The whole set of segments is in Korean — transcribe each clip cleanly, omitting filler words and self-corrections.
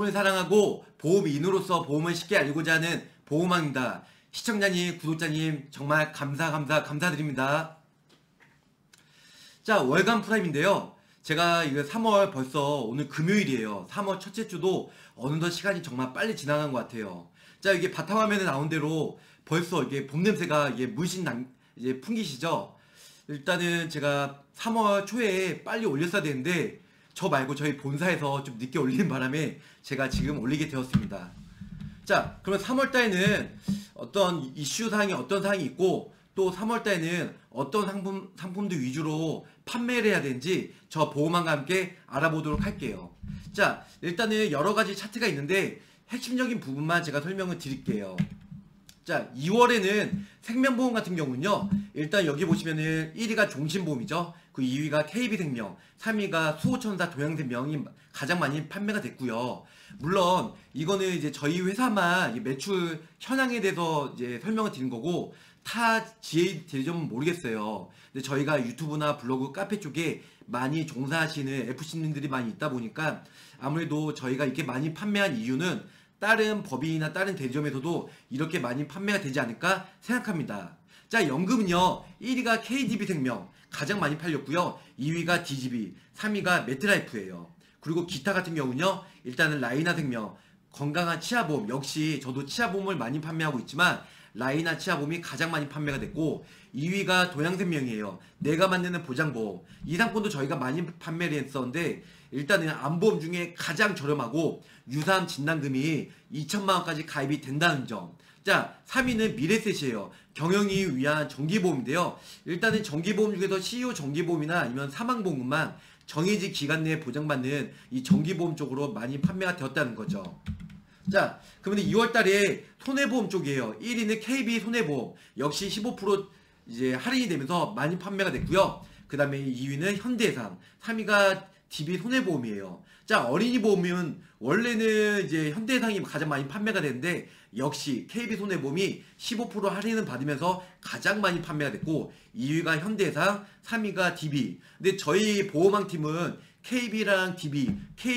보험을 사랑하고 보험인으로서 보험을 쉽게 알고자 하는 보험왕입니다. 시청자님, 구독자님 정말 감사드립니다. 자, 월간 프라임인데요. 제가 이거 3월 벌써 오늘 금요일이에요. 3월 첫째 주도 어느덧 시간이 정말 빨리 지나간 것 같아요. 자, 이게 바탕화면에 나온 대로 벌써 이게 봄 냄새가 이게 물씬 이제 풍기시죠? 일단은 제가 3월 초에 빨리 올렸어야 되는데 저 말고 저희 본사에서 좀 늦게 올리는 바람에 제가 지금 올리게 되었습니다. 자, 그러면 3월달에는 어떤 이슈 사항이 어떤 사항이 있고 또 3월달에는 어떤 상품들 위주로 판매를 해야 되는지 저 보험왕과 함께 알아보도록 할게요. 자, 일단은 여러가지 차트가 있는데 핵심적인 부분만 제가 설명을 드릴게요. 자, 2월에는 생명보험 같은 경우는요, 일단 여기 보시면은 1위가 종신보험이죠. 그 2위가 KB생명, 3위가 수호천사 도양생명이 가장 많이 판매가 됐고요. 물론 이거는 이제 저희 회사만 매출 현황에 대해서 이제 설명을 드린 거고 타 GA 대점은 모르겠어요. 근데 저희가 유튜브나 블로그, 카페 쪽에 많이 종사하시는 FC님들이 많이 있다 보니까 아무래도 저희가 이렇게 많이 판매한 이유는 다른 법인이나 다른 대리점에서도 이렇게 많이 판매가 되지 않을까 생각합니다. 자, 연금은요, 1위가 KDB생명 가장 많이 팔렸고요. 2위가 DGB, 3위가 메트라이프예요. 그리고 기타 같은 경우는요, 일단은 라이나생명, 건강한 치아보험, 역시 저도 치아보험을 많이 판매하고 있지만 라이나 치아보험이 가장 많이 판매가 됐고 2위가 도양생명이에요. 내가 만드는 보장보험, 이 상품도 저희가 많이 판매를 했었는데 일단은 암보험 중에 가장 저렴하고 유사암 진단금이 2천만원까지 가입이 된다는 점. 자, 3위는 미래셋이에요. 경영이 위한 정기보험인데요. 일단은 정기보험 중에서 CEO 정기보험이나 아니면 사망보험만 정해진 기간 내에 보장받는 이 정기보험 쪽으로 많이 판매가 되었다는 거죠. 자, 그러면 2월달에 손해보험 쪽이에요. 1위는 KB 손해보험, 역시 15% 이제 할인이 되면서 많이 판매가 됐고요. 그 다음에 2위는 현대해상, 3위가 DB 손해보험이에요. 자, 어린이 보험은 원래는 이제 현대해상이 가장 많이 판매가 되는데 역시 KB 손해보험이 15% 할인을 받으면서 가장 많이 판매가 됐고 2위가 현대해상, 3위가 DB. 근데 저희 보험왕 팀은 KB랑 DB,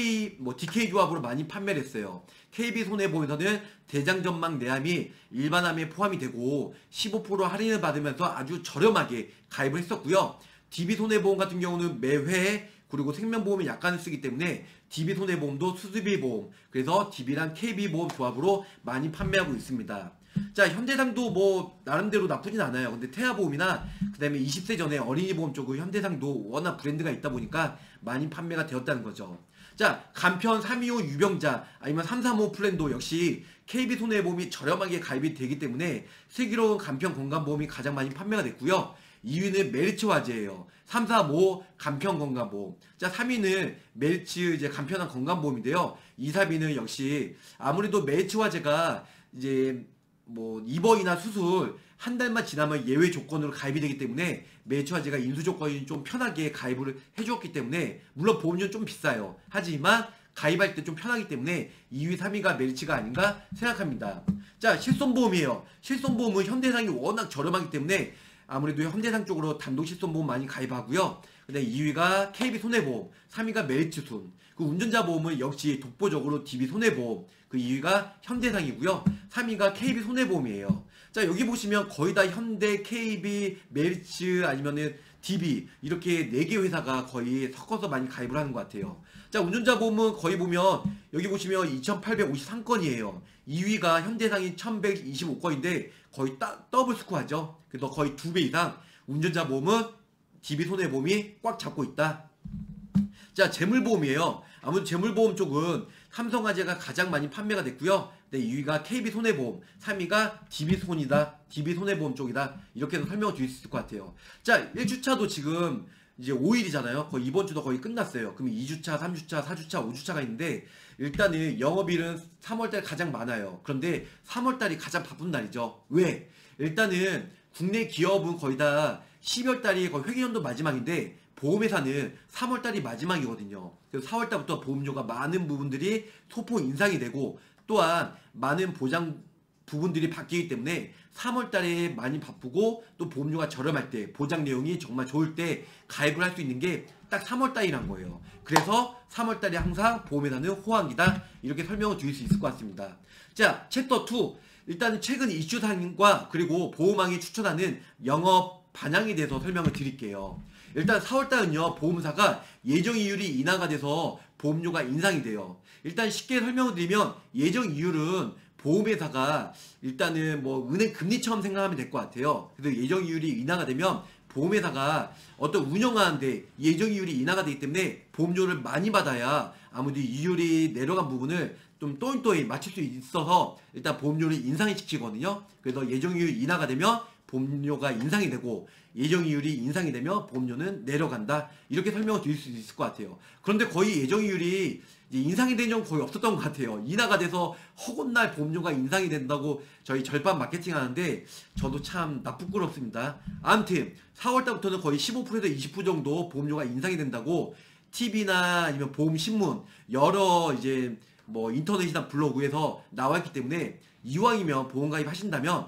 DK 조합으로 많이 판매를 했어요. KB 손해보험에서는 대장전망 내암이 일반암에 포함이 되고 15% 할인을 받으면서 아주 저렴하게 가입을 했었고요. DB 손해보험 같은 경우는 매회 그리고 생명보험을 약간을 쓰기 때문에 DB 손해보험도 수수비 보험, 그래서 DB랑 KB보험 조합으로 많이 판매하고 있습니다. 자, 현대상도 뭐 나름대로 나쁘진 않아요. 근데 태아보험이나 그 다음에 20세 전에 어린이보험 쪽은 현대상도 워낙 브랜드가 있다 보니까 많이 판매가 되었다는 거죠. 자, 간편 325 유병자 아니면 335 플랜도 역시 KB손해보험이 저렴하게 가입이 되기 때문에 슬기로운 간편 건강보험이 가장 많이 판매가 됐고요. 2위는 메리츠 화재예요. 345 간편 건강보험. 자, 3위는 메리츠 이제 간편한 건강보험인데요. 2, 3위는 역시 아무래도 메리츠 화재가 이제 뭐 입원이나 수술 한 달만 지나면 예외 조건으로 가입이 되기 때문에 메리츠 화재가 인수 조건이 좀 편하게 가입을 해주었기 때문에 물론 보험료는 좀 비싸요. 하지만 가입할 때 좀 편하기 때문에 2위, 3위가 메리츠가 아닌가 생각합니다. 자, 실손보험이에요. 실손보험은 현대상이 워낙 저렴하기 때문에 아무래도 현대상 쪽으로 단독 실손보험 많이 가입하고요. 근데 2위가 KB손해보험, 3위가 메리츠손. 그 운전자 보험은 역시 독보적으로 DB손해보험. 그 2위가 현대상이고요. 3위가 KB손해보험이에요. 자, 여기 보시면 거의 다 현대, KB, 메리츠 아니면은 DB 이렇게 4개 회사가 거의 섞어서 많이 가입을 하는 것 같아요. 자, 운전자 보험은 거의 보면 여기 보시면 2853건이에요. 2위가 현대상이 1125건인데 거의 더블 스코어죠. 그래서 거의 2배 이상 운전자 보험은 DB 손해보험이 꽉 잡고 있다. 자, 재물보험이에요. 아무래도 재물보험 쪽은 삼성화재가 가장 많이 판매가 됐고요. 네, 2위가 KB손해보험, 3위가 DB손이다. DB손해보험 쪽이다. 이렇게 해서 설명을 드릴 수 있을 것 같아요. 자, 1주차도 지금 이제 5일이잖아요. 거의 이번 주도 거의 끝났어요. 그럼 2주차, 3주차, 4주차, 5주차가 있는데 일단은 영업일은 3월달 가장 많아요. 그런데 3월달이 가장 바쁜 날이죠. 왜? 일단은 국내 기업은 거의 다 12월달이 거의 회계연도 마지막인데 보험회사는 3월달이 마지막이거든요. 그래서 4월달부터 보험료가 많은 부분들이 소폭 인상이 되고 또한 많은 보장 부분들이 바뀌기 때문에 3월달에 많이 바쁘고 또 보험료가 저렴할 때 보장 내용이 정말 좋을 때 가입을 할 수 있는 게 딱 3월달이란 거예요. 그래서 3월달에 항상 보험회사는 호황기다 이렇게 설명을 드릴 수 있을 것 같습니다. 자, 챕터 2 일단 최근 이슈사항과 그리고 보험왕이 추천하는 영업 반향에 대해서 설명을 드릴게요. 일단 4월달은요 보험사가 예정이율이 인하가 돼서 보험료가 인상이 돼요. 일단 쉽게 설명을 드리면 예정이율은 보험회사가 일단은 뭐 은행 금리처럼 생각하면 될 것 같아요. 그래서 예정이율이 인하가 되면 보험회사가 어떤 운영하는데 예정이율이 인하가 되기 때문에 보험료를 많이 받아야 아무래도 이율이 내려간 부분을 좀 또렷이 맞출 수 있어서 일단 보험료를 인상이 시키거든요. 그래서 예정이율이 인하가 되면 보험료가 인상이 되고 예정이율이 인상이 되면 보험료는 내려간다. 이렇게 설명을 드릴 수 있을 것 같아요. 그런데 거의 예정이율이 인상이 된 적은 거의 없었던 것 같아요. 인하가 돼서 허군날 보험료가 인상이 된다고 저희 절반 마케팅 하는데 저도 참 부끄럽습니다. 아무튼 4월달부터는 거의 15%에서 20% 정도 보험료가 인상이 된다고 TV나 아니면 보험신문 여러 이제 뭐 인터넷이나 블로그에서 나와있기 때문에 이왕이면 보험 가입하신다면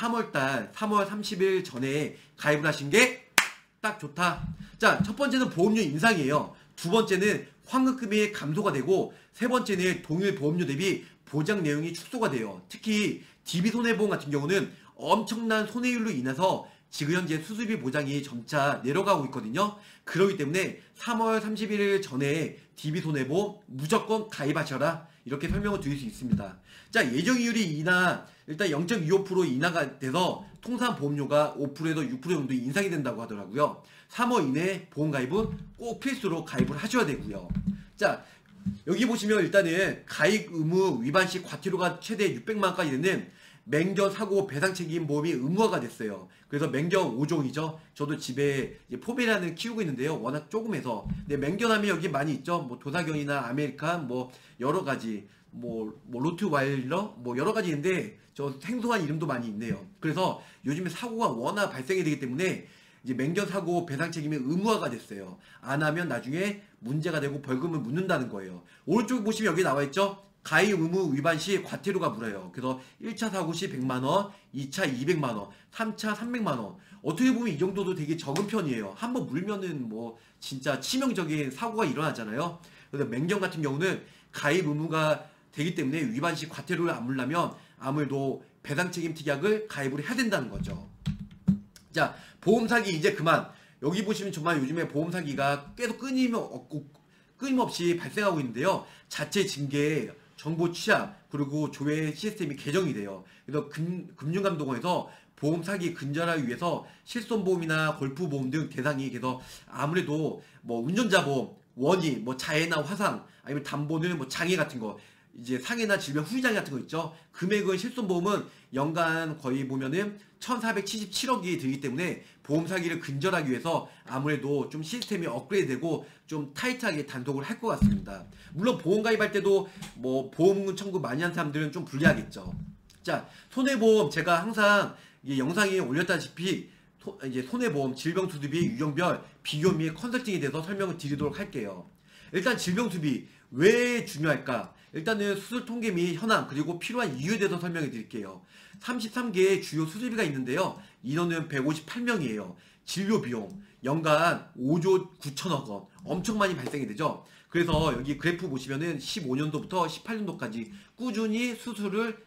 3월달 3월 30일 전에 가입을 하신 게 딱 좋다. 자, 첫 번째는 보험료 인상이에요. 두 번째는 환급금이 감소가 되고 세 번째는 동일 보험료 대비 보장 내용이 축소가 돼요. 특히 DB손해보험 같은 경우는 엄청난 손해율로 인해서 지금 현재 수수비 보장이 점차 내려가고 있거든요. 그렇기 때문에 3월 31일 전에 DB손해보험 무조건 가입하셔라. 이렇게 설명을 드릴 수 있습니다. 자, 예정이율이 인하 일단 0.25% 인하가 돼서 통상 보험료가 5%에서 6% 정도 인상이 된다고 하더라고요. 3월 이내 보험 가입은 꼭 필수로 가입을 하셔야 되고요. 자, 여기 보시면 일단은 가입 의무 위반 시 과태료가 최대 600만원까지 되는 맹견 사고 배상 책임 보험이 의무화가 됐어요. 그래서 맹견 5종이죠. 저도 집에 포메라는 키우고 있는데요. 워낙 조금해서. 근데 맹견하면 여기 많이 있죠. 뭐 도사견이나 아메리칸 뭐 여러 가지 뭐 로트와일러 뭐 여러 가지 있는데 저 생소한 이름도 많이 있네요. 그래서 요즘에 사고가 워낙 발생이 되기 때문에 이제 맹견 사고 배상 책임이 의무화가 됐어요. 안 하면 나중에 문제가 되고 벌금을 묻는다는 거예요. 오른쪽에 보시면 여기 나와 있죠. 가입 의무 위반 시 과태료가 물어요. 그래서 1차 사고 시 100만원, 2차 200만원, 3차 300만원. 어떻게 보면 이 정도도 되게 적은 편이에요. 한번 물면은 뭐 진짜 치명적인 사고가 일어나잖아요. 그래서 맹견 같은 경우는 가입 의무가 되기 때문에 위반 시 과태료를 안 물려면 아무래도 배상 책임 특약을 가입을 해야 된다는 거죠. 자, 보험 사기 이제 그만. 여기 보시면 정말 요즘에 보험 사기가 계속 끊임없이 발생하고 있는데요. 자체 징계, 정보 취합, 그리고 조회 시스템이 개정이 돼요. 그래서 금융감독원에서 보험 사기 근절하기 위해서 실손보험이나 골프보험 등 대상이 그래서 아무래도 뭐 운전자 보험, 원인, 뭐 자해나 화상, 아니면 담보는 뭐 장애 같은 거, 이제 상해나 질병 후유장 같은 거 있죠. 금액은 실손보험은 연간 거의 보면은 1477억이 들기 때문에 보험 사기를 근절하기 위해서 아무래도 좀 시스템이 업그레이드되고 좀 타이트하게 단속을 할 것 같습니다. 물론 보험 가입할 때도 뭐 보험금 청구 많이 한 사람들은 좀 불리하겠죠. 자, 손해보험 제가 항상 영상에 올렸다시피 이제 손해보험 질병수수비 유형별 비교 및 컨설팅에 대해서 설명을 드리도록 할게요. 일단 질병수수비 왜 중요할까? 일단은 수술 통계 및 현황 그리고 필요한 이유에 대해서 설명해 드릴게요. 33개의 주요 수술비가 있는데요. 인원은 158명이에요. 진료 비용 연간 5조 9천억 원 엄청 많이 발생이 되죠. 그래서 여기 그래프 보시면은 15년도부터 18년도까지 꾸준히 수술을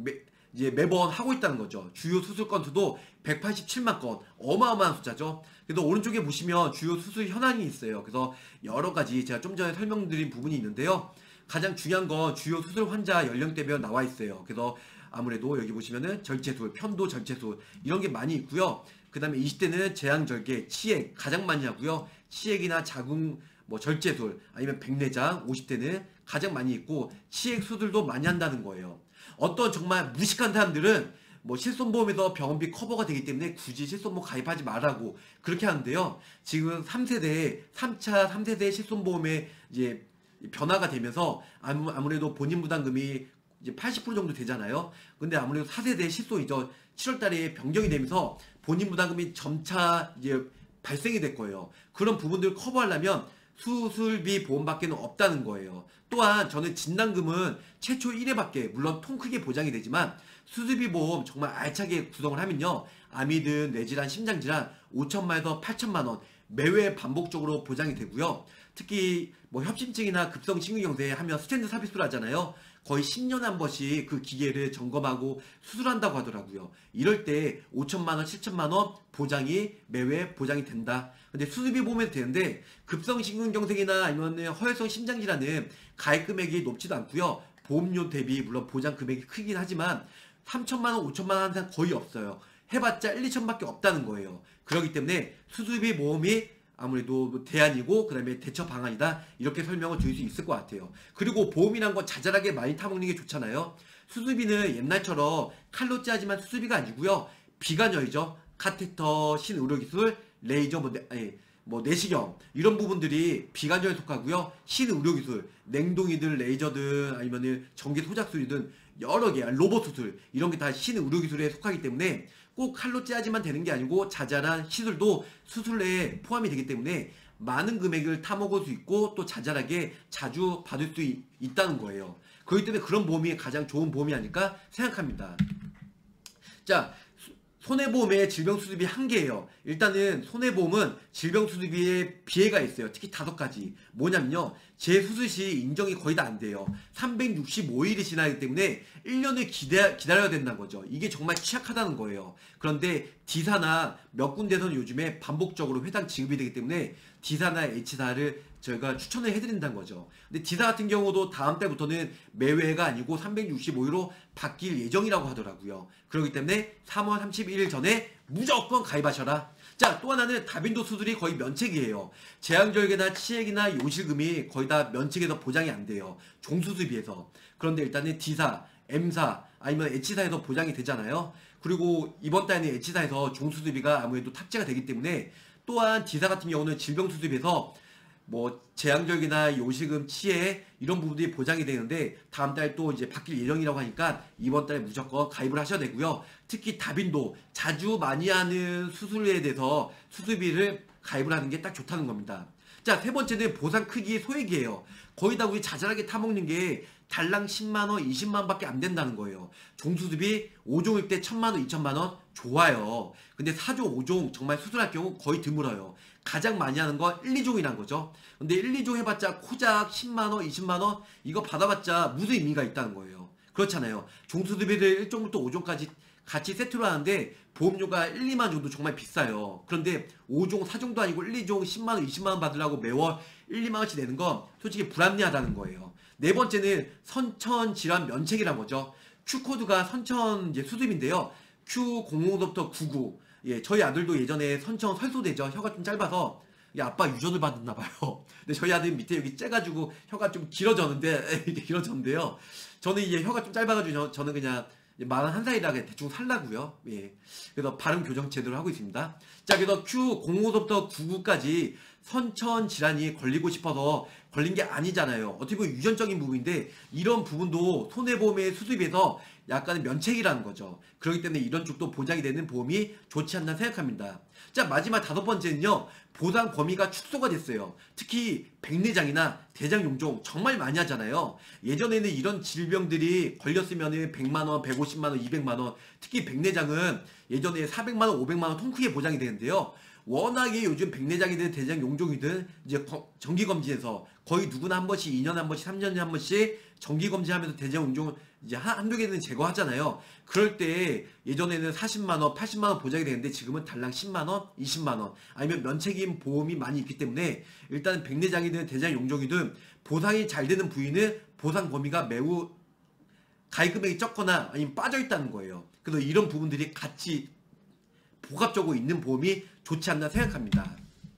매번 하고 있다는 거죠. 주요 수술 건수도 187만 건 어마어마한 숫자죠. 그래서 오른쪽에 보시면 주요 수술 현황이 있어요. 그래서 여러 가지 제가 좀 전에 설명드린 부분이 있는데요. 가장 중요한 건 주요 수술 환자 연령대별 나와 있어요. 그래서 아무래도 여기 보시면은 절제술, 편도 절제술 이런 게 많이 있고요. 그 다음에 20대는 제왕절개, 치액 가장 많이 하고요. 치액이나 자궁 뭐 절제술 아니면 백내장 50대는 가장 많이 있고 치액 수술도 많이 한다는 거예요. 어떤 정말 무식한 사람들은 뭐 실손보험에서 병원비 커버가 되기 때문에 굳이 실손보험 가입하지 말라고 그렇게 하는데요. 지금 3세대 3차 3세대 실손보험에 이제 변화가 되면서 아무래도 본인 부담금이 이제 80% 정도 되잖아요. 근데 아무래도 4세대 실손이죠. 7월달에 변경이 되면서 본인 부담금이 점차 이제 발생이 될 거예요. 그런 부분들을 커버하려면 수술비 보험밖에는 없다는 거예요. 또한 저는 진단금은 최초 1회밖에 물론 통 크게 보장이 되지만 수술비 보험 정말 알차게 구성을 하면요. 암이든 뇌질환, 심장질환 5천만에서 8천만원 매회 반복적으로 보장이 되고요. 특히 뭐 협심증이나 급성심근경색 하면 스탠드 삽입술 하잖아요. 거의 10년에 한 번씩 그 기계를 점검하고 수술한다고 하더라고요. 이럴 때 5천만원, 7천만원 보장이 매회 보장이 된다. 근데 수술비 보면 되는데 급성심근경색이나 아니면 허혈성 심장질환은 가입 금액이 높지도 않고요. 보험료 대비 물론 보장 금액이 크긴 하지만 3천만원, 5천만원 항상 거의 없어요. 해봤자 1, 2천밖에 없다는 거예요. 그렇기 때문에 수술비 보험이 아무래도 대안이고 그 다음에 대처 방안이다 이렇게 설명을 드릴 수 있을 것 같아요. 그리고 보험이란 건 자잘하게 많이 타먹는 게 좋잖아요. 수술비는 옛날처럼 칼로 짜지만 수술비가 아니고요. 비관여이죠. 카테터, 신의료기술, 레이저, 내시경 이런 부분들이 비관여에 속하고요. 신의료기술, 냉동이든 레이저든 아니면 전기 소작술이든 여러 개 로봇 수술 이런 게 다 신의료기술에 속하기 때문에 꼭 칼로 째야지만 되는 게 아니고 자잘한 시술도 수술 내에 포함이 되기 때문에 많은 금액을 타먹을 수 있고 또 자잘하게 자주 받을 수 있다는 거예요. 그렇기 때문에 그런 보험이 가장 좋은 보험이 아닐까 생각합니다. 자, 손해보험의 질병수술비 한계예요. 일단은 손해보험은 질병수술비에 비해가 있어요. 특히 5가지. 뭐냐면요. 재수술 시 인정이 거의 다 안 돼요. 365일이 지나기 때문에 1년을 기다려야 된다는 거죠. 이게 정말 취약하다는 거예요. 그런데 D사나 몇 군데서는 요즘에 반복적으로 회당 지급이 되기 때문에 D사나 H사를 저희가 추천을 해드린다는 거죠. 근데 D사 같은 경우도 다음 달부터는 매회가 아니고 365일로 바뀔 예정이라고 하더라고요. 그렇기 때문에 3월 31일 전에 무조건 가입하셔라. 자, 또 하나는 다빈도 수술이 거의 면책이에요. 제왕절개나 치액이나 요실금이 거의 다 면책에서 보장이 안 돼요. 종수술비에서. 그런데 일단은 D사, M사 아니면 H사에서 보장이 되잖아요. 그리고 이번 달에는 H사에서 종수술비가 아무래도 탑재가 되기 때문에 또한 D사 같은 경우는 질병수술비에서 제왕절개나 요실금, 치액 이런 부분들이 보장이 되는데 다음 달 또 이제 바뀔 예정이라고 하니까 이번 달에 무조건 가입을 하셔야 되고요. 특히 다빈도 자주 많이 하는 수술에 대해서 수술비를 가입을 하는 게 딱 좋다는 겁니다. 자, 세 번째는 보상 크기 소액이에요. 거의 다 우리 자잘하게 타먹는 게 달랑 10만원, 20만원 밖에 안 된다는 거예요. 종수술비 5종일 때 1000만원, 2000만원 좋아요. 근데 4종, 5종 정말 수술할 경우 거의 드물어요. 가장 많이 하는 건 1, 2종이란 거죠. 근데 1, 2종 해봤자 코작 10만원, 20만원 이거 받아봤자 무슨 의미가 있다는 거예요. 그렇잖아요. 종수술비를 1종부터 5종까지 같이 세트로 하는데 보험료가 1, 2만 정도 정말 비싸요. 그런데 5종, 4종도 아니고 1, 2종 10만원, 20만원 받으려고 매월 1, 2만원씩 내는 건 솔직히 불합리하다는 거예요. 네 번째는 선천질환 면책이란 거죠. Q코드가 선천 이제 수술인데요. Q00부터 99. 예, 저희 아들도 예전에 선천 설소되죠. 혀가 좀 짧아서 아빠 유전을 받았나봐요. 근데 저희 아들 밑에 여기 째가지고 혀가 좀 길어졌는데 이게 길어졌는데요. 저는 이제 혀가 좀 짧아가지고 저는 그냥 41살이라 대충 살라고요. 예. 그래서 발음 교정 제대로 하고 있습니다. 자, 그래서 Q05부터 99까지 선천 질환이 걸리고 싶어서 걸린 게 아니잖아요. 어떻게 보면 유전적인 부분인데 이런 부분도 손해보험의 수술비에서 약간의 면책이라는 거죠. 그렇기 때문에 이런 쪽도 보장이 되는 보험이 좋지 않나 생각합니다. 자, 마지막 5번째는요. 보상 범위가 축소가 됐어요. 특히 백내장이나 대장용종 정말 많이 하잖아요. 예전에는 이런 질병들이 걸렸으면 100만원, 150만원, 200만원 특히 백내장은 예전에 400만원, 500만원 통크게 보장이 되는데요. 워낙에 요즘 백내장이든 대장용종이든 이제 정기검진에서 거의 누구나 한 번씩 2년에 한 번씩 3년에 한 번씩 정기검진하면서 대장용종을 이제 한두 개는 제거하잖아요. 그럴 때 예전에는 40만원, 80만원 보장이 되는데 지금은 달랑 10만원, 20만원 아니면 면책인 보험이 많이 있기 때문에 일단 백내장이든 대장용종이든 보상이 잘 되는 부위는 보상 범위가 매우 가입 금액이 적거나 아니면 빠져 있다는 거예요. 그래서 이런 부분들이 같이 복합적으로 있는 보험이 좋지 않나 생각합니다.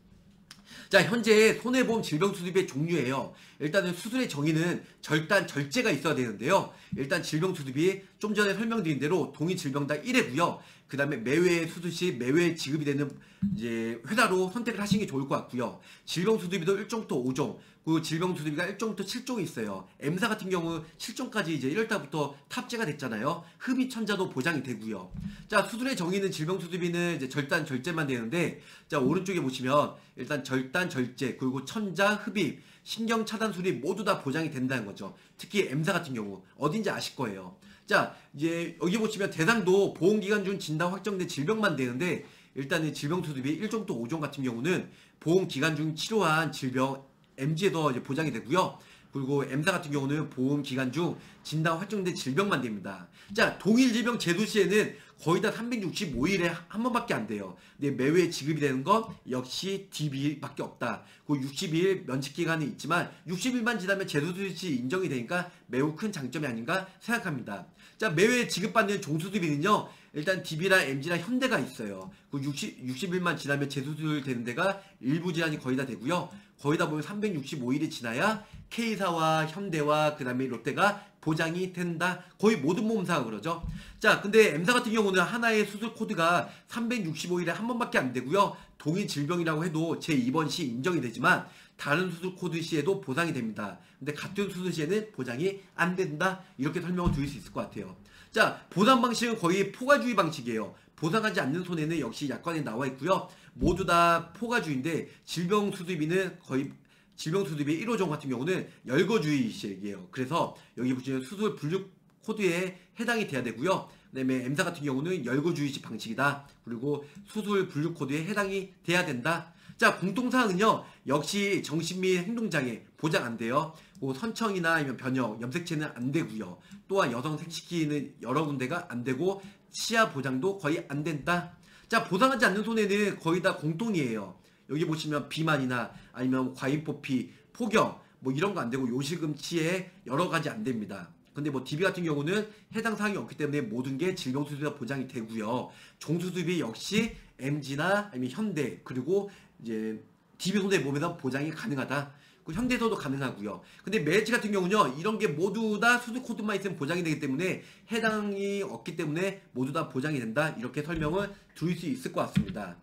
자, 현재 손해보험 질병수술비의 종류예요. 일단은 수술의 정의는 절단 절제가 있어야 되는데요. 일단 질병수술비 좀 전에 설명드린 대로 동일 질병당 1회고요. 그 다음에 매회 수술 시 매회 지급이 되는 이제 회사로 선택을 하시는 게 좋을 것 같고요. 질병 수술비도 1종부터 5종, 그리고 질병 수술비가 1종부터 7종이 있어요. M사 같은 경우 7종까지 이제 1월달부터 탑재가 됐잖아요. 흡입 천자도 보장이 되고요. 자, 수술의 정의는 질병 수술비는 이제 절단 절제만 되는데, 자, 오른쪽에 보시면 일단 절단 절제, 그리고 천자, 흡입, 신경 차단 수립 모두 다 보장이 된다는 거죠. 특히 M사 같은 경우 어딘지 아실 거예요. 자, 이제 여기 보시면 대상도 보험기간 중 진단 확정된 질병만 되는데, 일단은 질병 수술비 1종부터 5종 같은 경우는 보험기간 중 치료한 질병 MG에도 이제 보장이 되고요. 그리고 M사 같은 경우는 보험기간 중 진단 확정된 질병만 됩니다. 자, 동일 질병 제도 시에는 거의 다 365일에 한 번밖에 안 돼요. 근데 매회 지급이 되는 건 역시 DB밖에 없다. 그 60일 면책 기간이 있지만 60일만 지나면 제도 수술시 인정이 되니까 매우 큰 장점이 아닌가 생각합니다. 자, 매회 지급받는 종수술비는요, 일단 DB나 MG나 현대가 있어요. 그 60일만 지나면 재수술 되는 데가 일부 질환이 거의 다 되고요. 거의 다 보면 365일이 지나야 K사와 현대와 그 다음에 롯데가 보장이 된다. 거의 모든 보험사가 그러죠. 자, 근데 M사 같은 경우는 하나의 수술 코드가 365일에 한 번밖에 안 되고요. 동일 질병이라고 해도 제2번 시 인정이 되지만 다른 수술 코드 시에도 보상이 됩니다. 근데 같은 수술 시에는 보장이 안 된다. 이렇게 설명을 드릴 수 있을 것 같아요. 자, 보상 방식은 거의 포괄주의 방식이에요. 보상하지 않는 손해는 역시 약관에 나와 있고요. 모두 다 포괄주의인데 질병 수술비는 거의 질병 수술비 1호종 같은 경우는 열거주의식이에요. 그래서 여기 보시면 수술 분류 코드에 해당이 돼야 되고요. 그다음에 M사 같은 경우는 열거주의식 방식이다. 그리고 수술 분류 코드에 해당이 돼야 된다. 자, 공통사항은요, 역시 정신 및 행동장애 보장 안 돼요. 뭐 선청이나 아니면 변형, 염색체는 안 되고요. 또한 여성 생식기는 여러 군데가 안 되고 치아 보장도 거의 안 된다. 자, 보상하지 않는 손해는 거의 다 공통이에요. 여기 보시면 비만이나 아니면 과잉포피, 폭염 뭐 이런 거 안 되고 요실금 치에 여러 가지 안 됩니다. 근데 뭐 DB 같은 경우는 해당 사항이 없기 때문에 모든 게 질병수술비가 보장이 되고요. 종수술비 역시 MG나 아니면 현대 그리고 이제 DB 손해보험에서 보장이 가능하다. 그 현대에서도 가능하고요. 근데 메리츠 같은 경우는요, 이런 게 모두 다 수술 코드만 있으면 보장이 되기 때문에 해당이 없기 때문에 모두 다 보장이 된다. 이렇게 설명을 드릴 수 있을 것 같습니다.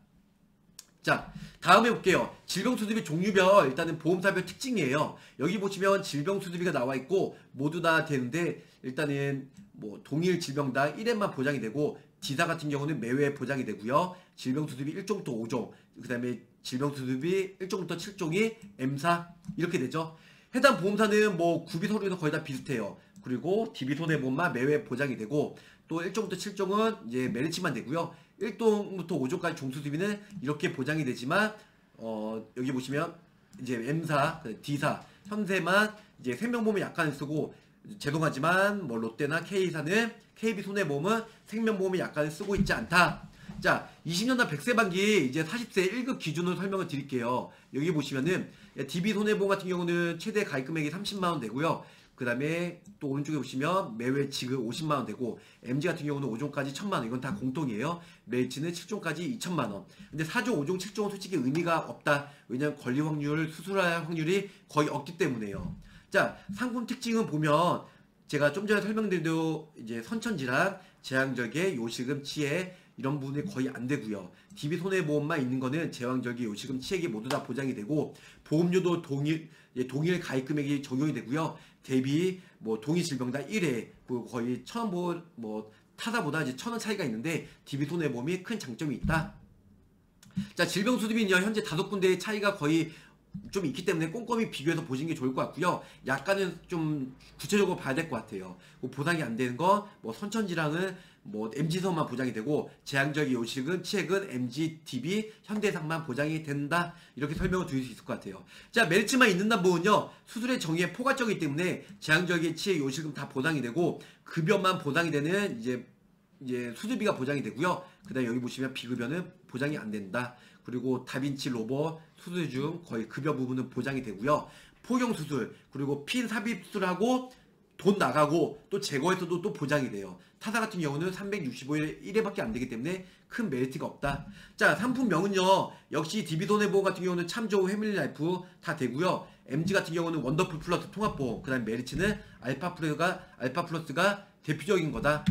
자, 다음에 볼게요. 질병수술비 종류별 일단은 보험사별 특징이에요. 여기 보시면 질병수술비가 나와 있고 모두 다 되는데 일단은 뭐 동일 질병당 1회만 보장이 되고 D사 같은 경우는 매회 보장이 되고요. 질병수술비 1종부터 5종, 그 다음에 질병수술비 1종부터 7종이 M사 이렇게 되죠. 해당 보험사는 뭐 구비 서류에서 거의 다 비슷해요. 그리고 DB 손해보험만 매회 보장이 되고 또 1종부터 7종은 이제 메리츠만 되고요. 1종부터 5종까지 종수술비는 이렇게 보장이 되지만 여기 보시면 이제 M사, D사, 현세만 이제 생명보험을 약관을 쓰고 죄송하지만 뭐 롯데나 K사는 KB 손해보험은 생명보험을 약관을 쓰고 있지 않다. 자, 20년당 100세 만기 이제 40세 1급 기준으로 설명을 드릴게요. 여기 보시면은 DB 손해보험 같은 경우는 최대 가입 금액이 30만원 되고요. 그 다음에 또 오른쪽에 보시면 매회 지급 50만원 되고 MG 같은 경우는 5종까지 1000만원 이건 다 공통이에요. 메리츠는 7종까지 2000만원. 근데 4종, 5종, 7종은 솔직히 의미가 없다. 왜냐면 권리 확률, 수술할 확률이 거의 없기 때문에요. 자, 상품 특징은 보면 제가 좀 전에 설명드린 대로 이제 선천질환, 제왕절개, 요실금, 치해 이런 부분이 거의 안 되고요. DB 손해보험만 있는 거는 제왕절개, 요실금, 치해액이 모두 다 보장이 되고 보험료도 동일 가입 금액이 적용이 되고요. 대비 뭐 동일 질병당 1회 거의 처음 뭐 타사보다 이제 1000원 차이가 있는데 DB 손해보험이 큰 장점이 있다. 자, 질병수술비는요 현재 5군데의 차이가 거의 좀 있기 때문에 꼼꼼히 비교해서 보시는 게 좋을 것 같고요. 약간은 좀 구체적으로 봐야 될 것 같아요. 뭐 보상이 안 되는 거, 뭐 선천질환은 뭐 MG서만 보장이 되고 제왕절개, 요실금, 치액은 MG, DB, 현대상만 보장이 된다. 이렇게 설명을 드릴 수 있을 것 같아요. 자, 메리츠만 있는 부분은요 수술의 정의에 포괄적이기 때문에 제왕절개, 치액, 요실금 다 보장이 되고 급여만 보장이 되는 이제 수술비가 보장이 되고요. 그 다음에 여기 보시면 비급여는 보장이 안 된다. 그리고 다빈치 로봇 수술 중 거의 급여 부분은 보장이 되고요. 포경수술 그리고 핀 삽입술하고 돈 나가고 또 제거해서도 또 보장이 돼요. 타사 같은 경우는 365일 1회밖에 안 되기 때문에 큰 메리트가 없다. 자, 상품명은요. 역시 DB손해보험 같은 경우는 참좋은 패밀리라이프 다 되고요. MG 같은 경우는 원더풀 플러스 통합보험, 그 다음 메리츠는 알파 플러스가 대표적인 거다.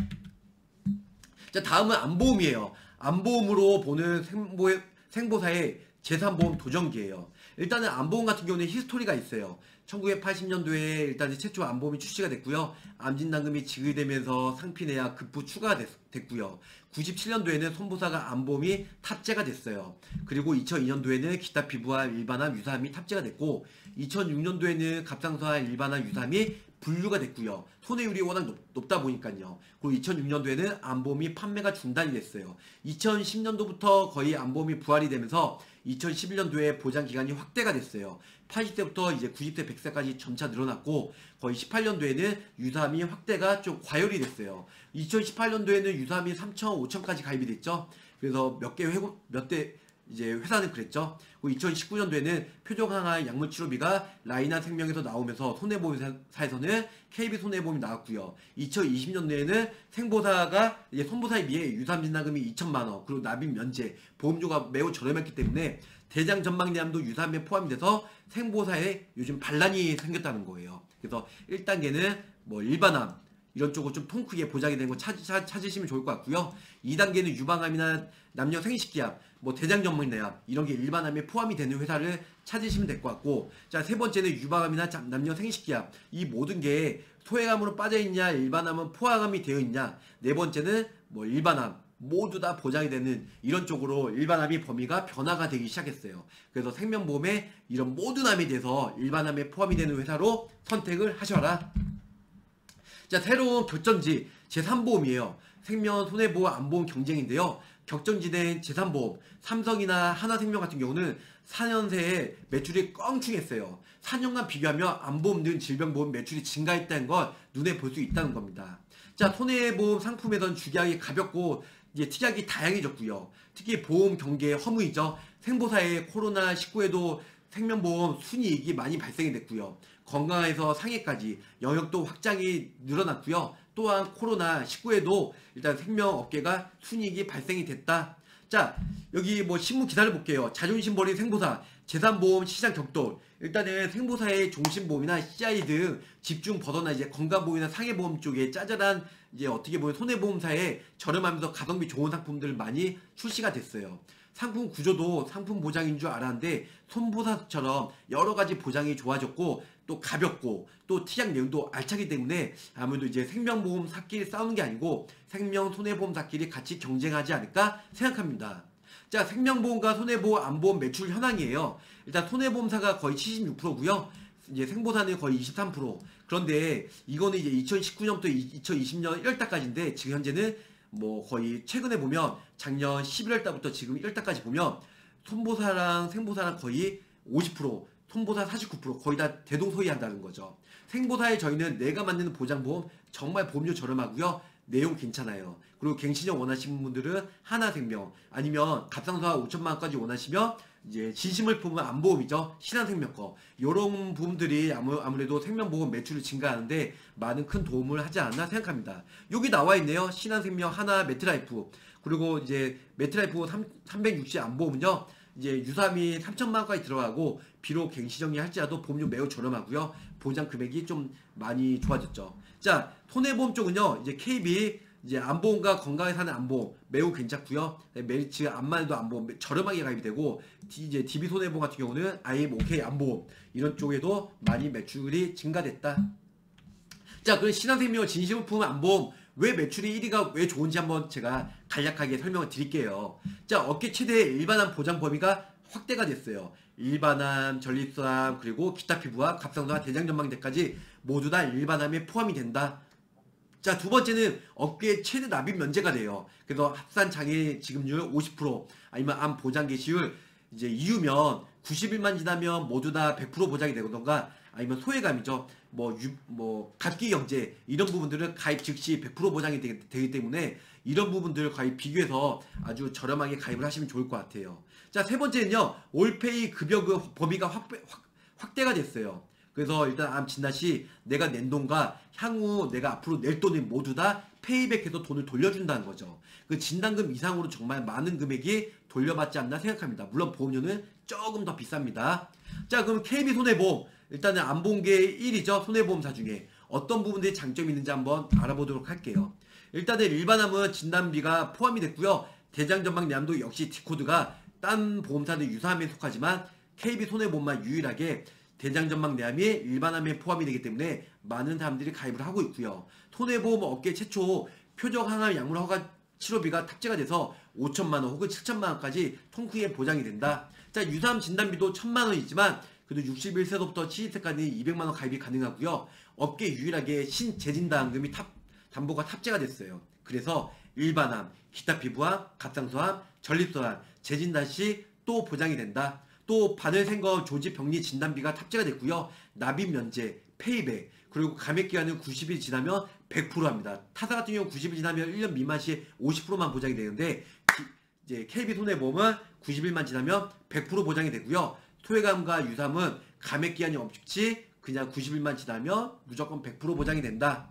자, 다음은 안보험이에요. 안보험으로 보는 생보사의 재산보험 도전기예요. 일단은 안보험 같은 경우는 히스토리가 있어요. 1980년도에 일단 최초 안보험이 출시가 됐고요. 암진단금이 지급되면서 상피내약 급부 추가가 됐고요. 97년도에는 손보사가 안보험이 탑재가 됐어요. 그리고 2002년도에는 기타 피부암, 일반암, 유사암이 탑재가 됐고 2006년도에는 갑상선암, 일반암, 유사암이 분류가 됐고요. 손해율이 워낙 높다 보니까요. 그리고 2006년도에는 안보험이 판매가 중단이 됐어요. 2010년도부터 거의 안보험이 부활이 되면서 2011년도에 보장기간이 확대가 됐어요. 80세부터 이제 90세, 100세까지 점차 늘어났고 거의 18년도에는 유사암이 확대가 좀 과열이 됐어요. 2018년도에는 유사암이 3천, 5천까지 가입이 됐죠. 그래서 몇 대 이제 회사는 그랬죠. 2019년도에는 표적항암 약물치료비가 라이나 생명에서 나오면서 손해보험사에서는 KB손해보험이 나왔고요. 2020년도에는 생보사가 이제 손보사에 비해 유사암 진단금이 2천만원, 그리고 납입 면제, 보험료가 매우 저렴했기 때문에 대장 전망내암도 유사암에 포함이 돼서 생보사에 요즘 반란이 생겼다는 거예요. 그래서 1단계는 뭐 일반암 이런 쪽으로 좀 통 크게 보장이 된 거 찾으시면 좋을 것 같고요. 2단계는 유방암이나 남녀 생식기암, 뭐 대장전문내암 이런 게 일반암에 포함이 되는 회사를 찾으시면 될 것 같고, 자, 세 번째는 유방암이나 남녀 생식기암 이 모든 게 소외암으로 빠져있냐, 일반암은 포함이 되어 있냐, 네 번째는 뭐 일반암 모두 다 보장이 되는 이런 쪽으로 일반암이 범위가 변화가 되기 시작했어요. 그래서 생명보험에 이런 모든 암에 대해서 일반암에 포함이 되는 회사로 선택을 하셔라. 자, 새로운 격전지 제3보험이에요. 생명, 손해보험, 안보험 경쟁인데요. 격전지된 제3보험, 삼성이나 하나생명 같은 경우는 4년 새에 매출이 껑충했어요. 4년간 비교하면 안보험 등 질병보험 매출이 증가했다는 걸 눈에 볼 수 있다는 겁니다. 자, 손해보험 상품에선 주계약이 가볍고 이제 특약이 다양해졌고요. 특히 보험 경계의 허무이죠. 생보사의 코로나19에도 생명보험 순이익이 많이 발생이 됐고요. 건강에서 상해까지 영역도 확장이 늘어났고요. 또한 코로나19에도 일단 생명업계가 순이익이 발생이 됐다. 자, 여기 뭐 신문 기사를 볼게요. 자존심 버린 생보사, 재산보험 시장 격돌. 일단은 생보사의 종신보험이나 CI 등 집중 벗어나 이제 건강보험이나 상해보험 쪽에 짜잘한 이제 어떻게 보면 손해보험사에 저렴하면서 가성비 좋은 상품들 많이 출시가 됐어요. 상품 구조도 상품 보장인 줄 알았는데 손보사처럼 여러 가지 보장이 좋아졌고 또 가볍고 또 특약 내용도 알차기 때문에 아무래도 이제 생명보험 사끼리 싸우는 게 아니고 생명 손해보험 사끼리 같이 경쟁하지 않을까 생각합니다. 자, 생명보험과 손해보험, 안보험 매출 현황이에요. 일단 손해보험사가 거의 76%고요. 이제 생보사는 거의 23%. 그런데 이거는 이제 2019년부터 2020년 1월달까지인데 지금 현재는 뭐 거의 최근에 보면 작년 11월달부터 지금 1월달까지 보면 손보사랑 생보사랑 거의 50%, 손보사 49% 거의 다 대동소이한다는 거죠. 생보사에 저희는 내가 만드는 보장보험 정말 보험료 저렴하고요. 내용 괜찮아요. 그리고 갱신형 원하시는 분들은 하나생명 아니면 갑상선암 5천만원까지 원하시면 이제 진심을 품은 안보험이죠. 신한생명 거. 요런 부분들이 아무래도 생명보험 매출이 증가하는데 많은 큰 도움을 하지 않나 생각합니다. 여기 나와 있네요. 신한생명, 하나, 매트라이프. 그리고 이제 매트라이프 360 안보험은요. 이제 유사암이 3천만원까지 들어가고 비록 갱신형이 할지라도 보험료 매우 저렴하고요. 보장 금액이 좀 많이 좋아졌죠. 자, 손해보험 쪽은요. 이제 KB 이제 안보험과 건강에 사는 안보험 매우 괜찮고요. 메리츠 안만해도 안보험 저렴하게 가입이 되고 이제 DB손해보험 같은 경우는 IMOK 안보험 이런 쪽에도 많이 매출이 증가됐다. 자, 그럼 신한생명 진심을 품은 안보험 왜 매출이 1위가 왜 좋은지 한번 제가 간략하게 설명을 드릴게요. 자, 업계 최대 일반암 보장 범위가 확대가 됐어요. 일반암, 전립선암, 그리고 기타 피부암, 갑상선암, 대장전망대까지 모두 다 일반암에 포함이 된다. 자, 두 번째는 업계 최대 납입 면제가 돼요. 그래서 합산 장애 지급률 50% 아니면 암 보장 개시율 이제 이유면 90일만 지나면 모두 다 100% 보장이 되던가 아니면 소외감이죠. 갑기 경제 이런 부분들은 가입 즉시 100% 보장이 되기 때문에 이런 부분들 가입 비교해서 아주 저렴하게 가입을 하시면 좋을 것 같아요. 자, 세 번째는요. 올페이 급여 범위가 확대가 됐어요. 그래서 일단 암 진단시 내가 낸 돈과 향후 내가 앞으로 낼 돈을 모두 다 페이백해서 돈을 돌려준다는 거죠. 그 진단금 이상으로 정말 많은 금액이 돌려받지 않나 생각합니다. 물론 보험료는 조금 더 비쌉니다. 자, 그럼 KB손해보험 일단은 안 본 게 1이죠. 손해보험사 중에 어떤 부분들이 장점이 있는지 한번 알아보도록 할게요. 일단은 일반암은 진단비가 포함이 됐고요. 대장전막내암도 역시 D코드가 딴 보험사들 유사암에 속하지만 KB손해보험만 유일하게 대장전막내암이 일반암에 포함이 되기 때문에 많은 사람들이 가입을 하고 있고요. 손해보험 업계 최초 표적항암 약물 허가 치료비가 탑재가 돼서 5천만원 혹은 7천만원까지 통크에 보장이 된다. 자, 유사암 진단비도 1,000만원이지만 그래도 61세부터 70세까지 200만원 가입이 가능하고요. 업계 유일하게 신재진단금이 담보가 탑재가 됐어요. 그래서 일반암, 기타 피부암, 갑상선암, 전립선암, 재진단 시 또 보장이 된다. 또 바늘생거 조직병리 진단비가 탑재가 됐고요. 납입 면제, 페이백, 그리고 감액기간은 90일 지나면 100% 합니다. 타사 같은 경우 90일 지나면 1년 미만 시 50%만 보장이 되는데 이제 KB손해보험은 90일만 지나면 100% 보장이 되고요. 토해감과 유삼은 감액기한이 없이 그냥 90일만 지나면 무조건 100% 보장이 된다.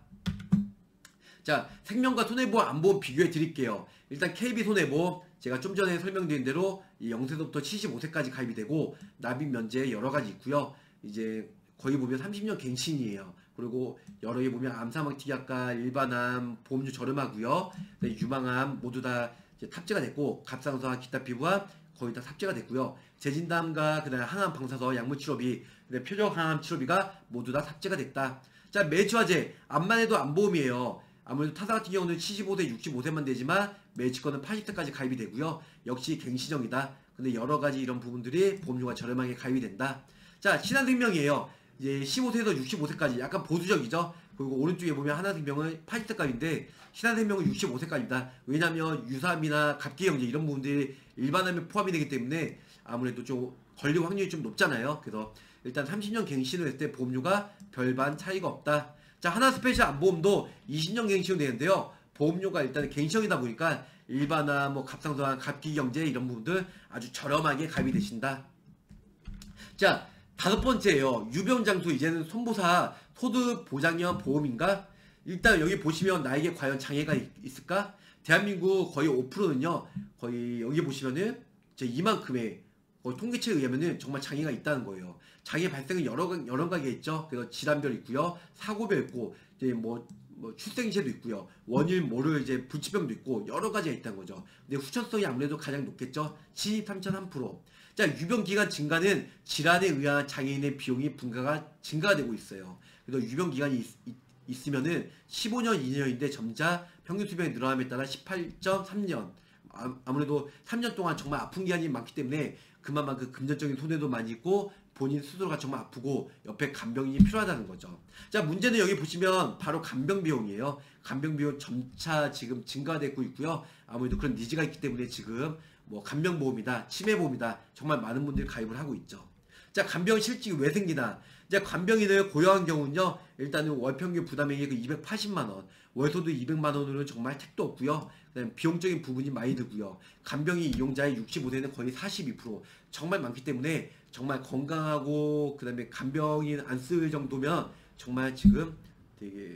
자, 생명과 손해보험 안보험 비교해 드릴게요. 일단 KB손해보험 제가 좀 전에 설명드린 대로 0세부터 75세까지 가입이 되고 납입 면제 여러가지 있고요. 이제 거의 보면 30년 갱신이에요. 그리고 여러 개 보면 암사막 특약과 일반암 보험료 저렴하고요. 유방암 모두 다 이제 탑재가 됐고 갑상선암 기타 피부암 거의 다 탑재가 됐고요. 재진담과 그다음에 항암 방사선 약물 치료비, 그다음에 표적 항암 치료비가 모두 다 탑재가 됐다. 자, 매치화재 암만 해도 암보험이에요. 아무래도 타사 같은 경우는 75세, 65세만 되지만 매치권은 80세까지 가입이 되고요. 역시 갱신형이다. 근데 여러 가지 이런 부분들이 보험료가 저렴하게 가입이 된다. 자, 신한생명이에요. 이제 15세에서 65세까지 약간 보수적이죠. 그리고 오른쪽에 보면 하나생명은 80세까지인데 신한생명은 65세까지입니다. 왜냐하면 유사암이나 갑기경제 이런 부분들이 일반암에 포함이 되기 때문에 아무래도 좀 걸릴 확률이 좀 높잖아요. 그래서 일단 30년 갱신을 했을 때 보험료가 별반 차이가 없다. 자, 하나스페셜 암보험도 20년 갱신이 되는데요. 보험료가 일단 갱신형이다 보니까 일반암, 뭐 갑상선암, 갑기경제 이런 부분들 아주 저렴하게 가입이 되신다. 자, 다섯 번째예요. 유병장수 이제는 손보사 소득보장형 보험인가? 일단 여기 보시면 나에게 과연 장애가 있을까? 대한민국 거의 5%는요. 거의 여기 보시면은 이만큼의 거의 통계치에 의하면은 정말 장애가 있다는 거예요. 장애 발생은 여러 가지가 있죠. 그래서 질환별 있고요, 사고별 있고, 이제 뭐 출생시에도 있고요, 원인 모를 이제 불치병도 있고 여러 가지가 있다는 거죠. 근데 후천성이 아무래도 가장 높겠죠. 73.3%. 자, 유병 기간 증가는 질환에 의한 장애인의 비용이 증가가 되고 있어요. 그래서 유병 기간이 있으면은 15년, 2년인데 점차 평균 수명이 늘어남에 따라 18.3년. 아무래도 3년 동안 정말 아픈 기간이 많기 때문에 그만큼 금전적인 손해도 많이 있고 본인 스스로가 정말 아프고 옆에 간병인이 필요하다는 거죠. 자, 문제는 여기 보시면 바로 간병 비용이에요. 간병 비용 점차 지금 증가되고 있고요. 아무래도 그런 니즈가 있기 때문에 지금 뭐 간병보험이다, 치매보험이다 정말 많은 분들이 가입을 하고 있죠. 자, 간병 실직이 왜 생기나? 이제 간병인을 고용한 경우는요, 일단은 월평균 부담액이 280만원, 월소득 200만원으로는 정말 택도 없고요. 그다음에 비용적인 부분이 많이 들고요. 간병인 이용자의 65세는 거의 42%, 정말 많기 때문에 정말 건강하고 그다음에 간병인 안 쓸 정도면 정말 지금 되게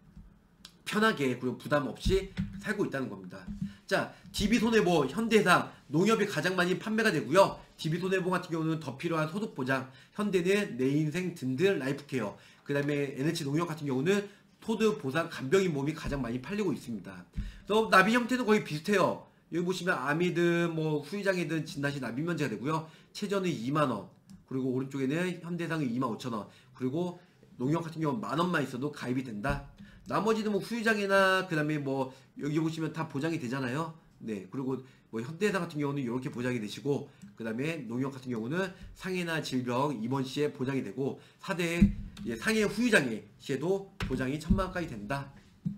편하게 그리고 부담 없이 살고 있다는 겁니다. 자, DB손해보험, 현대해상, 농협이 가장 많이 판매가 되고요. DB손해보험 같은 경우는 더 필요한 소득보장, 현대는 내 인생 든든 라이프케어, 그 다음에 NH농협 같은 경우는 소득보상 간병인 보험이 가장 많이 팔리고 있습니다. 그래서 납입 형태는 거의 비슷해요. 여기 보시면 암이든 뭐 후유장애든 진단시 납입 면제가 되고요. 최저는 2만원, 그리고 오른쪽에는 현대해상은 25,000원, 그리고 농협 같은 경우는 만원만 있어도 가입이 된다. 나머지는 뭐 후유장애나 그 다음에 뭐 여기 보시면 다 보장이 되잖아요. 네, 그리고 뭐 현대해상 같은 경우는 이렇게 보장이 되시고, 그 다음에 농협 같은 경우는 상해나 질병 입원 시에 보장이 되고 4대 상해 후유장애 시에도 보장이 1,000만원까지 된다.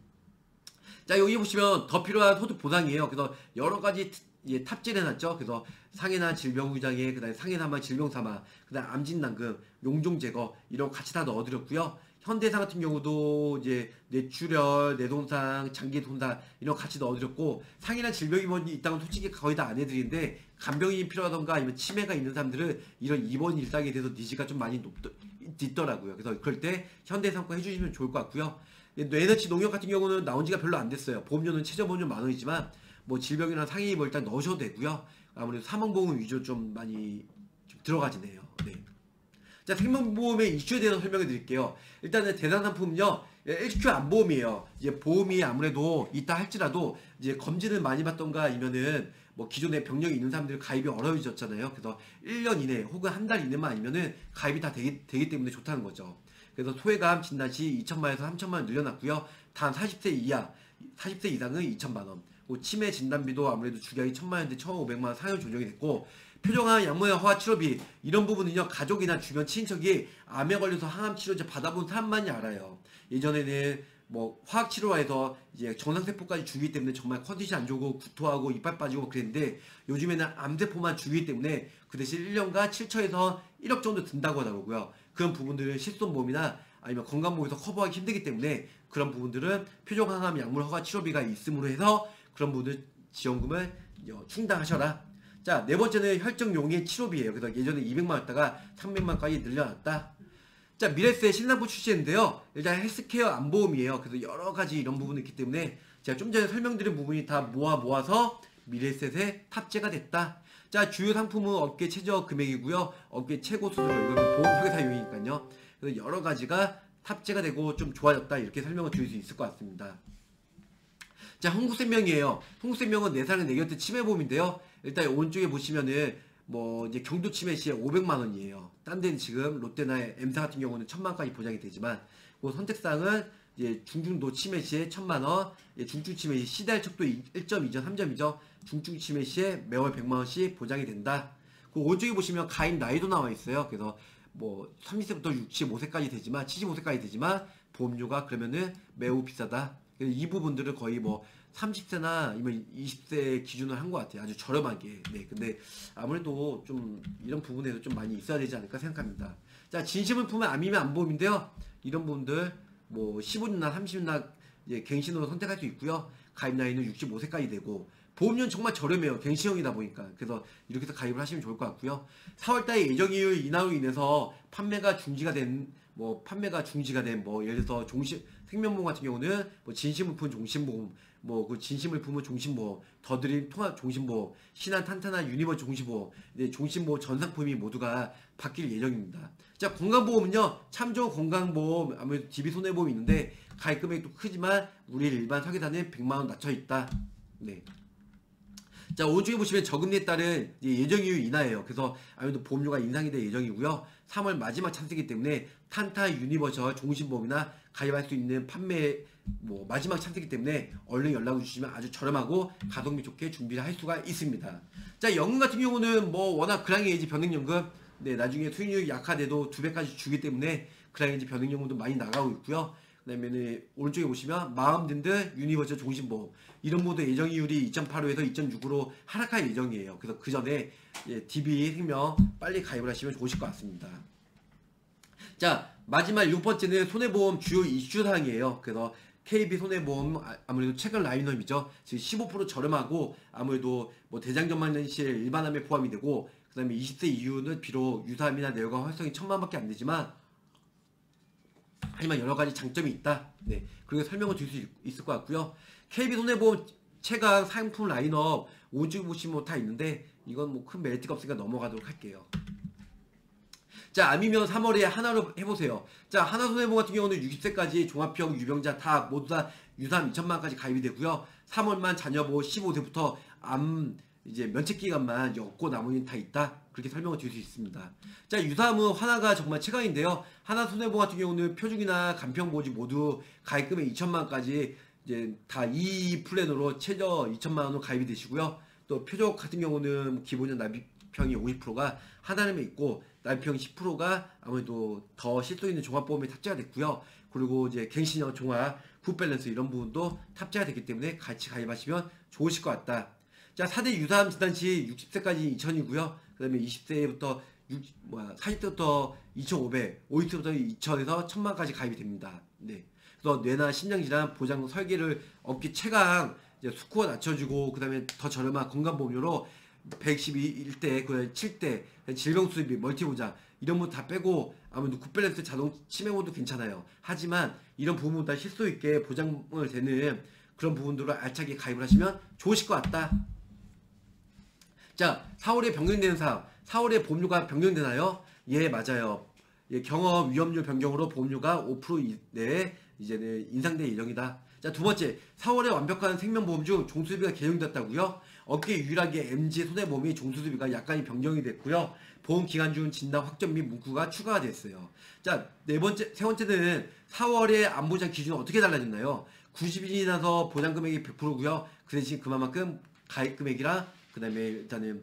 자, 여기 보시면 더 필요한 소득 보상이에요. 그래서 여러 가지 탑재를 해놨죠. 그래서 상해나 질병 후유장애, 그 다음에 상해사망, 질병사망, 그 다음에 암진단금, 용종 제거 이런 거 같이 다 넣어드렸고요. 현대해상 같은 경우도 이제 뇌출혈, 뇌손상, 장기 손상 이런 거 같이 넣어드렸고, 상해나 질병 입원이 있다면 솔직히 거의 다 안 해드리는데 간병인이 필요하던가 아니면 치매가 있는 사람들은 이런 입원 일상에 대해서 니즈가 좀 많이 뒤더라고요. 그래서 그럴 때 현대해상과 해주시면 좋을 것 같고요. 에너지 농협 같은 경우는 나온 지가 별로 안 됐어요. 보험료는 최저 보험료 10,000원이지만 뭐 질병이나 상해 입을 일단 넣으셔도 되고요. 아무래도 사망보험 위주로 좀 많이 좀 들어가지네요. 네. 자, 생명보험의 이슈에 대해서 설명해 드릴게요. 일단은 대상 상품은요, LQ 안보험이에요. 이제 보험이 아무래도 있다 할지라도 이제 검진을 많이 받던가 아니면은 뭐 기존에 병력이 있는 사람들 가입이 어려워졌잖아요. 그래서 1년 이내 혹은 한 달 이내만 아니면은 가입이 다 되기 때문에 좋다는 거죠. 그래서 소외감 진단 시 2천만에서 3천만 원 늘려놨고요. 단 40세 이하, 40세 이상은 2천만 원. 치매 진단비도 아무래도 주기하기 1,000만 원인데 1,500만 원 상향 조정이 됐고, 표정암 약물화 허가 치료비 이런 부분은요 가족이나 주변 친인척이 암에 걸려서 항암 치료제 받아본 사람만이 알아요. 예전에는 뭐 화학 치료해서 이제 정상세포까지 죽이기 때문에 정말 컨디션 안 좋고 구토하고 이빨 빠지고 그랬는데, 요즘에는 암세포만 죽이기 때문에 그 대신 1년간 7천에서 1억 정도 든다고 하더라고요. 그런 부분들은 실손보험이나 아니면 건강보험에서 커버하기 힘들기 때문에 그런 부분들은 표적항암 약물 허가 치료비가 있음으로 해서 그런 부분들 지원금을 충당하셔라. 자, 네 번째는 혈증용의 치료비예요. 그래서 예전에 200만원였다가 300만원까지 늘려놨다. 자, 미래세 신상부 출시했는데요. 일단 헬스케어 안보험이에요. 그래서 여러가지 이런 부분이 있기 때문에 제가 좀 전에 설명드린 부분이 다 모아서 미래세에 탑재가 됐다. 자, 주요 상품은 업계 최저 금액이고요. 업계 최고 수수료, 이거는 보험 설계사용이니까요. 그래서 여러가지가 탑재가 되고 좀 좋아졌다, 이렇게 설명을 드릴 수 있을 것 같습니다. 자, 흥국생명이에요. 흥국생명은 내 삶의 내 곁에 치매보험인데요. 일단 오른쪽에 보시면은 뭐 이제 경도 치매 시에 500만 원이에요. 딴 데는 지금 롯데나 M사 같은 경우는 1,000만 원까지 보장이 되지만, 그 선택사항은 이제 중증도 치매 시에 1,000만 원, 중증 치매 시 CDR 척도 1.2점, 3점이죠. 중증 치매 시에 매월 100만 원씩 보장이 된다. 그 오른쪽에 보시면 가입 나이도 나와 있어요. 그래서 뭐 30세부터 65세까지 되지만 75세까지 되지만 보험료가 그러면은 매우 비싸다. 이 부분들은 거의 뭐 30세나 아니면 20세 기준으로 한 것 같아요. 아주 저렴하게. 네, 근데 아무래도 좀 이런 부분에서 좀 많이 있어야 되지 않을까 생각합니다. 자, 진심을 품은 암이면 안보험인데요. 이런 부분들 뭐 15년나 30년나 갱신으로 선택할 수 있고요. 가입 나이는 65세까지 되고, 보험료는 정말 저렴해요. 갱신형이다 보니까. 그래서 이렇게 해서 가입을 하시면 좋을 것 같고요. 4월달에 예정이율 인하로 인해서 판매가 중지가 된 뭐 예를 들어서 생명보험 같은 경우는 뭐 진심을 품은 종신보험, 뭐 그 진심을 품은 종신보험, 더드림 통합 종신보험, 신한 탄탄한 유니버스 종신보험, 종신보험 전 상품이 모두가 바뀔 예정입니다. 자, 건강보험은요, 참조 건강보험, 아무래도 DB손해보험이 있는데 가입 금액도 크지만 우리 일반 설계사는 100만 원 낮춰 있다. 네. 자, 오른쪽에 보시면 저금리에 따른 예정이율 인하예요. 그래서 아무래도 보험료가 인상이 될 예정이고요. 3월 마지막 찬스이기 때문에 탄타 유니버설 종신보험이나 가입할 수 있는 판매 뭐 마지막 찬스이기 때문에 얼른 연락을 주시면 아주 저렴하고 가성비 좋게 준비를 할 수가 있습니다. 자, 연금 같은 경우는 뭐 워낙 그랑에이지 변액연금, 네, 나중에 수익률이 약화돼도 2배까지 주기 때문에 그랑에이지 변액연금도 많이 나가고 있고요. 그 다음에 오른쪽에 보시면 마음든든 유니버설 종신보험, 이런 모두 예정이율이 2.85에서 2.6으로 하락할 예정이에요. 그래서 그 전에 DB 생명 빨리 가입을 하시면 좋으실 것 같습니다. 자, 마지막 6번째는 손해보험 주요 이슈사항이에요. 그래서 KB 손해보험 아무래도 최근 라인업이죠. 지금 15% 저렴하고 아무래도 뭐 대장전만 시에 일반암에 포함이 되고, 그 다음에 20세 이후는 비록 유사암이나 뇌혈관 활성이 1,000만 밖에 안 되지만 하지만 여러가지 장점이 있다. 네, 그리고 설명을 드릴 수 있을 것 같고요. KB 손해보험 최강 상품 라인업 오른쪽에 보시면 다 있는데 이건 뭐 큰 메리트가 없으니까 넘어가도록 할게요. 자, 암이면 3월에 하나로 해보세요. 자, 하나손해보험 같은 경우는 60세까지 종합형 유병자 다 모두 다 유사암 2천만원까지 가입이 되고요. 3월만 자녀보호 15세부터 암 이제 면책기간만 없고 나머지는 다 있다. 그렇게 설명을 드릴 수 있습니다. 자, 유사암은 하나가 정말 최강인데요. 하나손해보험 같은 경우는 표준이나 간편보지 모두 가입금액 2천만원까지 이제 다 이 플랜으로 최저 2천만원으로 가입이 되시고요. 또 표적 같은 경우는 기본적 납입형이 50%가 하나름에 있고 납입형 10%가 아무래도 더 실속 있는 종합보험에 탑재가 됐고요. 그리고 이제 갱신형 종합, 굿밸런스 이런 부분도 탑재가 됐기 때문에 같이 가입하시면 좋으실 것 같다. 자, 4대 유사암 진단시 60세까지 2,000이고요. 그 다음에 20세부터 40세부터 2,500, 50세부터 2,000에서 1,000만까지 가입이 됩니다. 네. 그래서 뇌나 심장질환 보장 설계를 업계 최강 이제 스코어 낮춰주고, 그 다음에 더 저렴한 건강보험료로 112대, 7대, 질병수술비, 멀티보장 이런 거 다 빼고 아무래도 굿밸런스 자동 치매모도 괜찮아요. 하지만 이런 부분보다 실속 있게 보장을 되는 그런 부분들로 알차게 가입을 하시면 좋으실 것 같다. 자, 4월에 변경되는 사항. 4월에 보험료가 변경되나요? 예, 맞아요. 예, 경험 위험률 변경으로 보험료가 5% 이내에 이제는 인상될 예정이다. 자, 두 번째, 4월에 완벽한 생명보험 중 종수수비가 개정됐다고요? 업계 유일하게 MG 손해보험이 종수수비가 약간이 변경이 됐고요. 보험기간 중 진단 확정 및 문구가 추가가 됐어요. 자, 세 번째는 4월에 안보장 기준은 어떻게 달라졌나요? 90일이 나서 보장금액이 100%고요. 그 대신 그만큼 가입금액이랑 그 다음에 일단은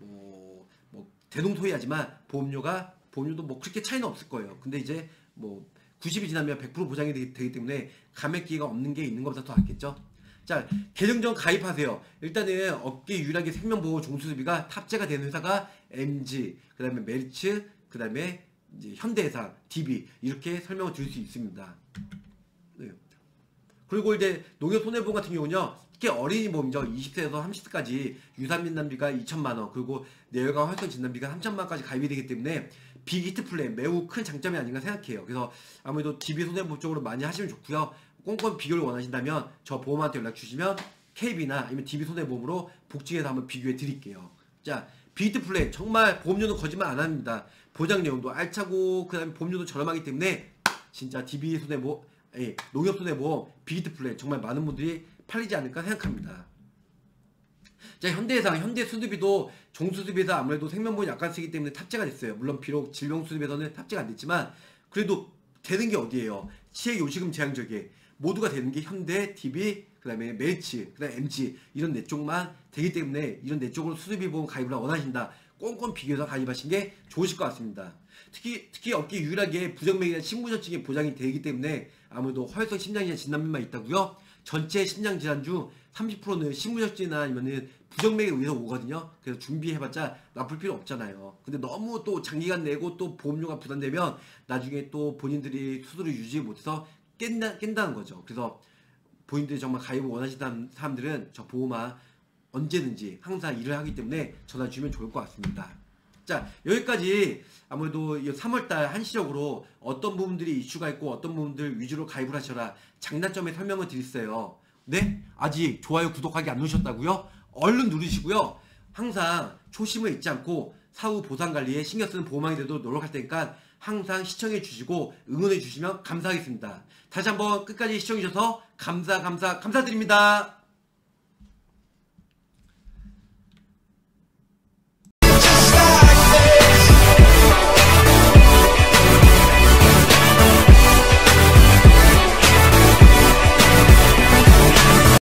대동소이하지만 보험료도 뭐 그렇게 차이는 없을 거예요. 근데 이제 90이 지나면 100% 보장이 되기 때문에 감액기가 없는 게 있는 것보다 더 낫겠죠. 자, 개정 전 가입하세요. 일단은 업계 유일하게 생명보험 종수수비가 탑재가 되는 회사가 MG, 그 다음에 메리츠, 그 다음에 이제 현대해상, DB 이렇게 설명을 드릴 수 있습니다. 네. 그리고 이제 농협손해보험 같은 경우는요, 특히 어린이 보험이죠. 20세에서 30세까지 유산 진단비가 2천만원, 그리고 뇌혈관 활성 진단비가 3천만원까지 가입이 되기 때문에 빅히트 플랜 매우 큰 장점이 아닌가 생각해요. 그래서 아무래도 DB 손해보험 쪽으로 많이 하시면 좋고요. 꼼꼼 비교를 원하신다면 저 보험한테 연락 주시면 KB나 아니면 DB 손해보험으로 복층해서 한번 비교해 드릴게요. 자, 빅히트 플랜 정말 보험료는 거짓말 안 합니다. 보장 내용도 알차고 그 다음에 보험료도 저렴하기 때문에 진짜 DB 손해보험, 농협 손해보험 빅히트 플랜 정말 많은 분들이 팔리지 않을까 생각합니다. 자, 현대해상, 현대수수비도 종수수비에서 아무래도 생명보험이 약간 쓰기 때문에 탑재가 됐어요. 물론 비록 질병수수비에서는 탑재가 안 됐지만 그래도 되는 게 어디예요? 치액요식금 제한적에 모두가 되는 게 현대, DB, 그 다음에 메리츠, 그 다음에 MG 이런 네 쪽만 되기 때문에 이런 네 쪽으로 수수비보험 가입을 원하신다. 꼼꼼 비교해서 가입하신 게 좋으실 것 같습니다. 특히 업계 유일하게 부정맥이나 심부전증이 보장이 되기 때문에 아무래도 허혈성 심장질환 진단비만 있다고요. 전체 심장질환 중 30%는 심부전증이나 아니면은 부정맥에 의해서 오거든요. 그래서 준비해봤자 나쁠 필요 없잖아요. 근데 너무 또 장기간 내고 또 보험료가 부담되면 나중에 또 본인들이 수술을 유지 못해서 깬다는 거죠. 그래서 본인들이 정말 가입을 원하시는 사람들은 저 보험아 언제든지 항상 일을 하기 때문에 전화 주면 좋을 것 같습니다. 자, 여기까지 아무래도 3월달 한시적으로 어떤 부분들이 이슈가 있고 어떤 부분들 위주로 가입을 하셔라 장단점에 설명을 드렸어요. 네? 아직 좋아요 구독하기 안 누르셨다고요? 얼른 누르시고요. 항상 초심을 잊지 않고 사후 보상관리에 신경쓰는 보험왕이 되도록 노력할 테니까 항상 시청해 주시고 응원해 주시면 감사하겠습니다. 다시 한번 끝까지 시청해 주셔서 감사드립니다.